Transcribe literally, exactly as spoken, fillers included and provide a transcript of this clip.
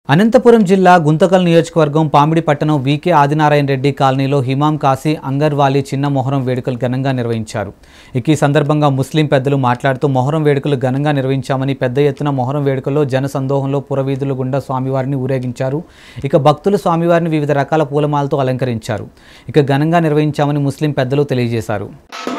అనంతపురం జిల్లా గుంతకల్ నియోజకవర్గం పామిడి పట్టణం వికే ఆదినారాయణ రెడ్డి కాలనీలో హిమాం కాశీ అంగర్వాలి చిన్న మొహరం వేడుకలు ఘనంగా నిర్వహించారు. ఇక ఈ సందర్భంగా ముస్లిం పెద్దలు మాట్లాడుతూ మొహరం వేడుకలు ఘనంగా నిర్వహించామని, పెద్ద ఎత్తున మొహరం వేడుకల్లో జన సందోహంలో పురవీధుల గుండా స్వామివారిని ఊరేగించారు. ఇక భక్తులు స్వామివారిని వివిధ రకాల పూలమాలతో అలంకరించారు. ఇక ఘనంగా నిర్వహించామని ముస్లిం పెద్దలు తెలియజేశారు.